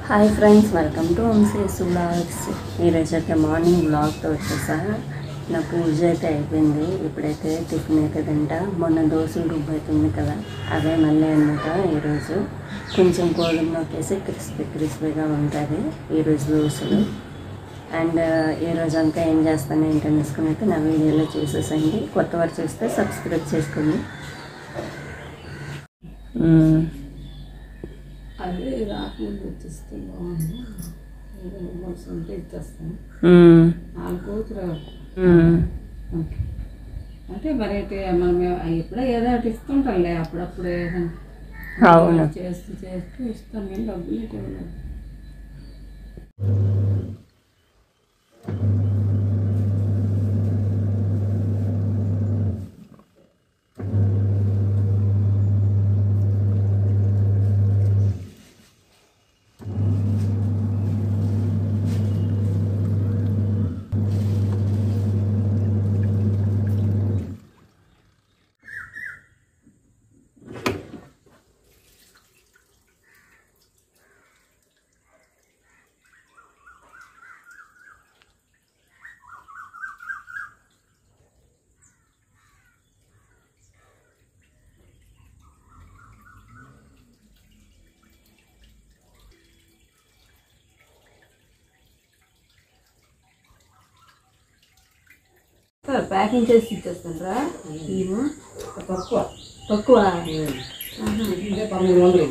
Hi friends, welcome to Vamshi's vlogs. ఈరోజు అయితే morning వ్లాగ్తో వచ్చేసా. నా పూజ అయితే అయిపోయింది. ఇప్పుడైతే టిఫిన్ అయితే తింటా. మొన్న దోశలు రుబ్బవుతుంది కదా, అవే మళ్ళీ అనమాట. ఈరోజు కొంచెం గోధుమ నొక్కేసి క్రిస్పీగా ఉంటుంది ఈరోజు దోశలు. అండ్ ఈరోజు అంతా ఏం చేస్తాను ఏంటని తీసుకుని అయితే నా వీడియోలో చూసేసండి. కొత్త వారు చూస్తే సబ్స్క్రైబ్ చేసుకోండి. అదే రాకముందు వచ్చేస్తే బాగుంది. ఉంటే ఇచ్చేస్తాను. వాళ్ళ కూతురు అంటే మరి మనం ఎప్పుడో ఏదో ఒకటి ఇస్తుంటాంలే, అప్పుడప్పుడు చేస్తూ ఇస్తాను. నేను డబ్బులు ఇవ్వలేదు. ప్యాకింగ్ చేసి ఇచ్చేస్తాను రా. తక్కువ 1300.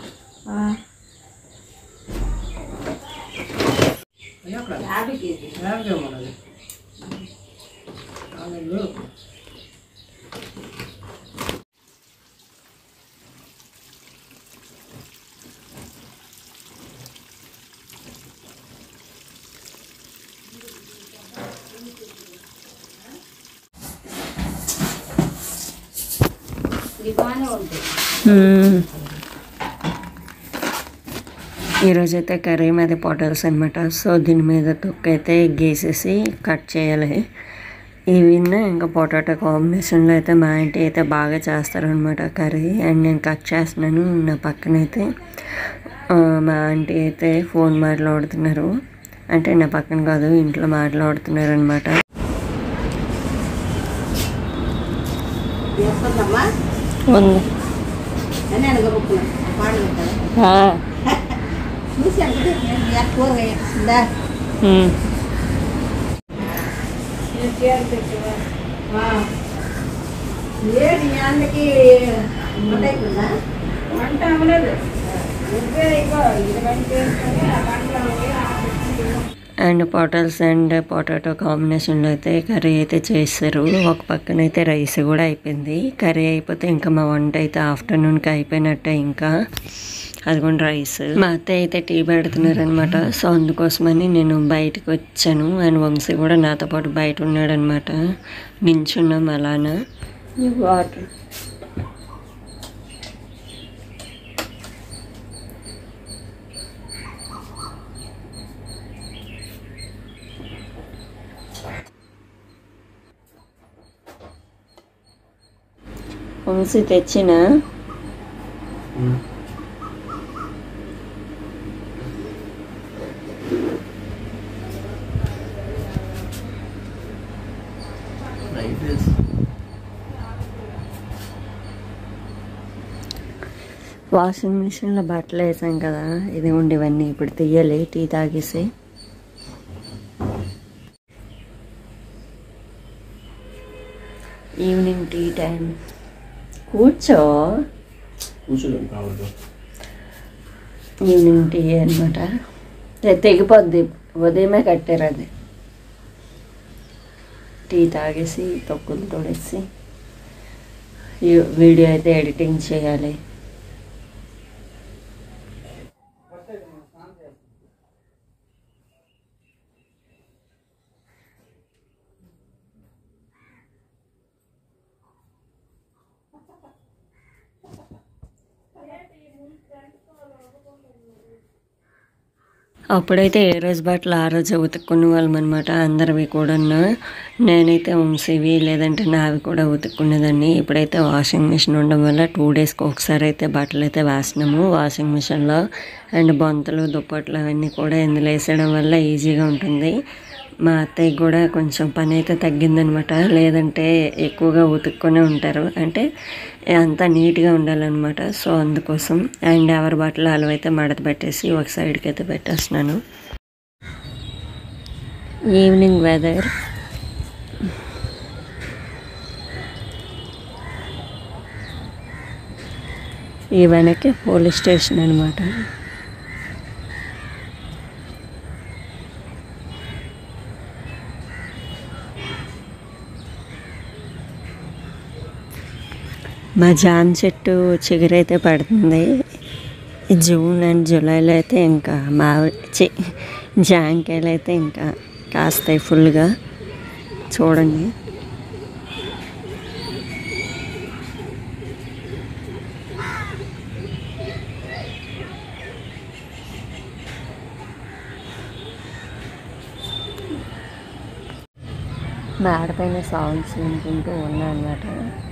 ఈరోజైతే కర్రీ మీద పొటాల్స్ అనమాట. సో దీని మీద తొక్కైతే గీసేసి కట్ చేయాలి. ఈవిన్న ఇంకా పొటాటో కాంబినేషన్లో అయితే మా ఆంటీ అయితే బాగా చేస్తారనమాట కర్రీ. అండ్ నేను కట్ చేస్తున్నాను. నా పక్కనైతే మా ఆంటీ అయితే ఫోన్ మాట్లాడుతున్నారు. అంటే నా పక్కన కాదు, ఇంట్లో మాట్లాడుతున్నారు అనమాట. వంట అవ్వలేదు. అండ్ పొటాల్స్ అండ్ పొటాటో కాంబినేషన్లో అయితే కర్రీ అయితే చేస్తారు. ఒక పక్కన అయితే రైస్ కూడా అయిపోయింది. కర్రీ అయిపోతే ఇంకా మా వంట అయితే ఆఫ్టర్నూన్కి అయిపోయినట్టే. ఇంకా అదిగోండి రైస్. మా అత్తయ్య అయితే టీ పెడుతున్నారు అనమాట. సో అందుకోసమని నేను బయటకు వచ్చాను. అండ్ వంశీ కూడా నాతో పాటు బయట ఉన్నాడు అనమాట. నించున్నాం అలానా. వాటర్ వంశీ తెచ్చిన వాషింగ్ మిషన్లో బట్టలు వేసాం కదా, ఇది ఉండి ఇవన్నీ ఇప్పుడు తీయాలి టీ తాగేసి. Evening tea time. కూర్చో. ఈవినింగ్ టీ అనమాట. తెగిపోద్ది, ఉదయమే కట్టారు అది. టీ తాగేసి తొక్కులు తోడేసి వీడియో అయితే ఎడిటింగ్ చేయాలి. అప్పుడైతే ఏ రోజు బట్టలు ఆ రోజే ఉతుక్కునే వాళ్ళం అనమాట, అందరివి కూడా. నేనైతే వంశీవి లేదంటే నావి కూడా ఉతుక్కునేదాన్ని. ఇప్పుడైతే వాషింగ్ మిషన్ ఉండడం వల్ల 2 డేస్కి ఒకసారి అయితే బట్టలు అయితే వేస్తున్నాము వాషింగ్ మిషన్లో. అండ్ బొంతలు దుప్పట్లు అవన్నీ కూడా ఇందులో వేసేయడం వల్ల ఈజీగా ఉంటుంది. మా అత్తయ్య కూడా కొంచెం పని అయితే తగ్గిందనమాట, లేదంటే ఎక్కువగా ఉతుక్కునే ఉంటారు. అంటే అంతా నీట్గా ఉండాలన్నమాట, సో అందుకోసం. అండ్ ఎవరి బట్టలు అలవైతే మడత పెట్టేసి ఒక సైడ్కి అయితే పెట్టేస్తున్నాను. Evening weather. ఈ వెనక్కి పోలీస్ స్టేషన్ అనమాట. మా జామ చెట్టు చిగురైతే పడుతుంది. జూన్ అండ్ జూలైలో అయితే ఇంకా జాంకాయలు అయితే ఇంకా కాస్తాయి ఫుల్గా. చూడండి, మేడపైన సాంగ్స్ వినుకుంటూ ఉన్నా అన్నమాట.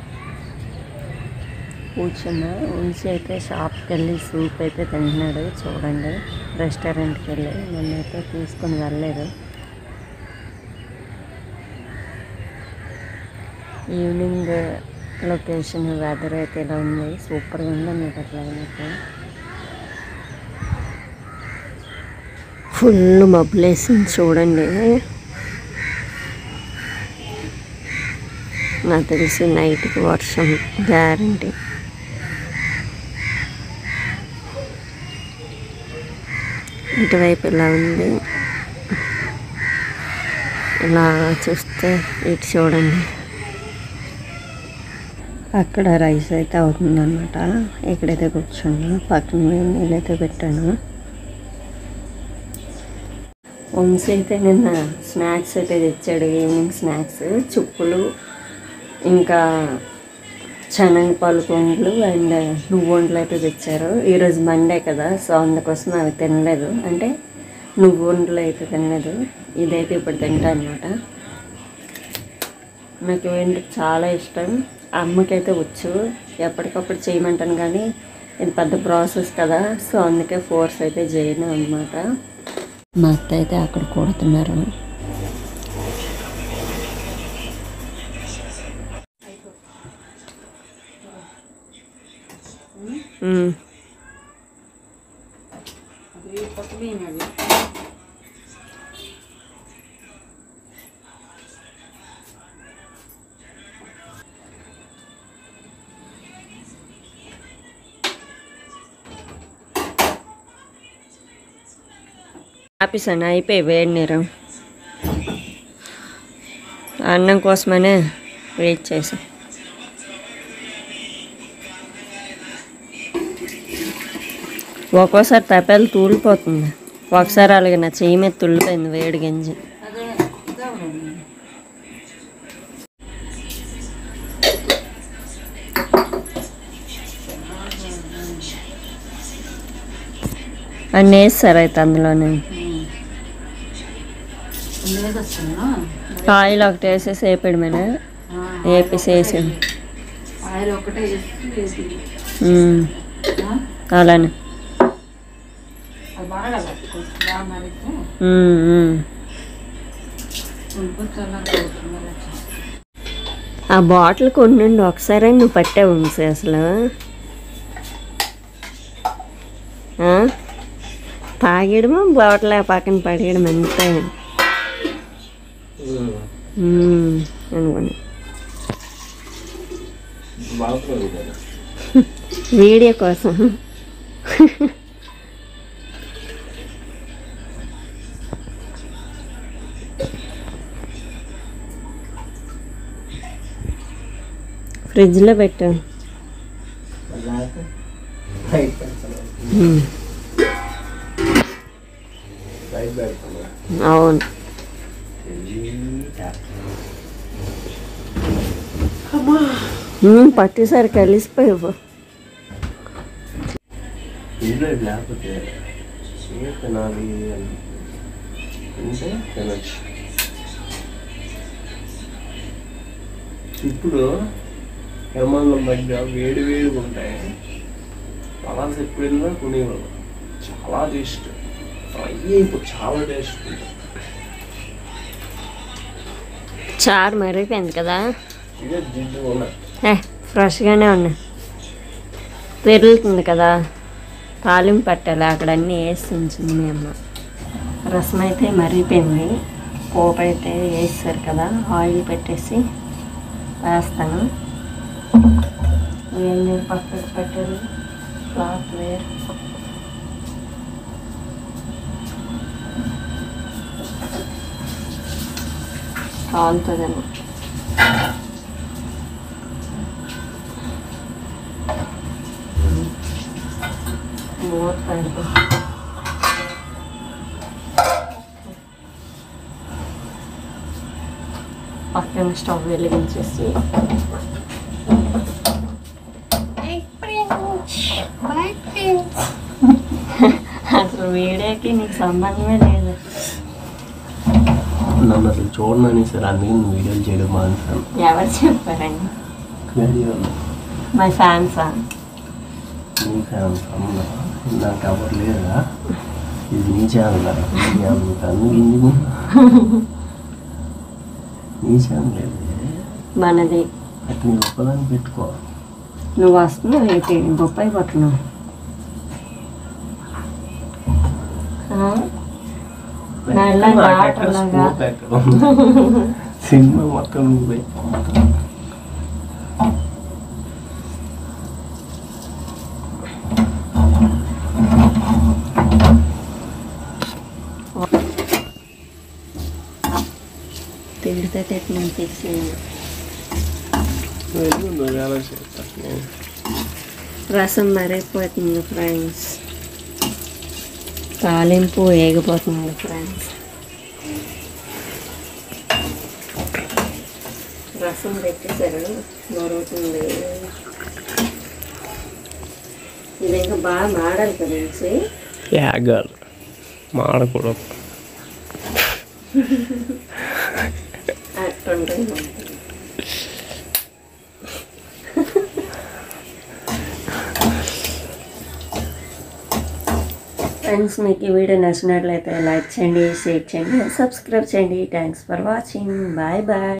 కూర్చున్నా. ఉంచి అయితే షాప్కి వెళ్ళి సూప్ అయితే తింటున్నాడు. చూడండి, రెస్టారెంట్కి వెళ్ళి నన్నైతే తీసుకొని వెళ్ళలేదు. ఈవినింగ్ లొకేషన్ వెదర్ అయితే ఇలా ఉంది, సూపర్గా ఉందన్నమాట. క్లైమేట్ ఫుల్ మబ్బులేసింది చూడండి. నాకు తెలిసి నైట్కి వర్షం గ్యారంటీ. ఇటువైపు ఇలా ఉంది. ఇలా చూస్తే ఇటు చూడండి, అక్కడ రైస్ అయితే అవుతుందన్నమాట. ఇక్కడైతే కూర్చున్నా, పక్కన నీళ్ళైతే పెట్టాను. వంశీ అయితే నిన్న స్నాక్స్ అయితే తెచ్చాడు, ఈవినింగ్ స్నాక్స్. చుక్కులు, ఇంకా శనగపాలు కొండలు అండ్ నువ్వుండలు అయితే తెచ్చారు. ఈరోజు మండే కదా, సో అందుకోసం అవి తినలేదు. అంటే నువ్వుండలు అయితే తినలేదు, ఇదైతే ఇప్పుడు తింటా అనమాట. నాకు ఏంటి చాలా ఇష్టం. అమ్మకైతే వచ్చు, ఎప్పటికప్పుడు చేయమంటాను, కానీ ఇది పెద్ద ప్రాసెస్ కదా, సో అందుకే ఫోర్స్ అయితే చేయను అనమాట. మా అత్త అయితే అక్కడ కొడుతున్నారు. ఆపేసాను, అయిపోయి వేడి నీరు. అన్నం కోసమనే వెయిట్ చేసాం. ఒక్కోసారి తప్పేలు తూలిపోతుంది, ఒకసారి అలాగే నా చెయ్యి మీద తుల్లిపోయింది వేడి గంజి. అన్నీ వేస్తారు అయితే అందులోనే. ఆయిల్ ఒకటి వేసేసి వేపడమేనా? వేపేసేసి అలానే. ఆ బాటిల్ కొన్నండి ఒకసారి నువ్వు పట్టావు అసలు. తాగేయడమో బాటిల్ పక్కన పడేయడం అంతే అనుకోండి. వీడియో కోసం ఫ్రిడ్జ్లో పెట్టాను. అవును, పట్టేసరి కలిసిపోయావు. తినాలి అంటే తినచ్చు. ఇప్పుడు హెర్మంగం దగ్గర వేడి వేడిగా ఉంటాయి. పలాస్ ఎప్పుడు వెళ్ళినా కొనేవాళ్ళు. చాలా టేస్ట్ ఫ్రై అయిపోయి చాలా టేస్ట్ ఉంటుంది. చారు మరిగిపోయింది కదా, ఇదే జిడ్డు ఉన్నాయి. ఫ్రెష్గానే ఉన్నాయి. పెరుగుతుంది కదా, తాలింపు పట్టాలి. అక్కడ అన్నీ వేసి ఉంచింది మీ అమ్మ. రసం అయితే మరిగిపోయింది. పోపు అయితే వేస్తారు కదా, ఆయిల్ పెట్టేసి వేస్తాను. ఇవన్నీ పక్కకు పెట్టారు. క్లాత్ వేర్ కాలుతుందని మూత పెడతాం. పక్కన స్టవ్ వెలిగించేసి అసలు వీడియోకి నీకు సంబంధమే లేదు. నన్ను అసలు చూడనని సార్, అందుకే నేను వీడియోలు చేయడం మానేశాను. ఎవరు చెప్పారండి? వీడియోలో మై ఫ్యాన్సా? నీ ఫ్యాన్స్ అమ్మ, నాకు ఎవరు లేదా? ఇది నీ ఛానల్ అందుకు నీ ఛానల్ లేదు, మనది. అటు నీ ఒక్కదాన్ని పెట్టుకో. నువ్వు వస్తున్నావు ఏంటి? బొప్పాయి పట్టును. సినిమా మొత్తం నువ్వే. తిడితే తిట్టిన తీసి రసం మరిగిపోతుంది ఫ్రెండ్స్. తాలింపు వేగిపోతుంది ఫ్రెండ్స్. రసం పెట్టేశారు, మరుగుతుంది. ఇది ఇంకా బాగా మాడాలి కదండి. యాగాలి, మాడకూడదు. అట్టుంటే ఫ్రెండ్స్, మీకు ఈ వీడియో నచ్చినట్లయితే లైక్ చేయండి, షేర్ చేయండి, సబ్స్క్రైబ్ చేయండి. Thanks for watching. Bye bye.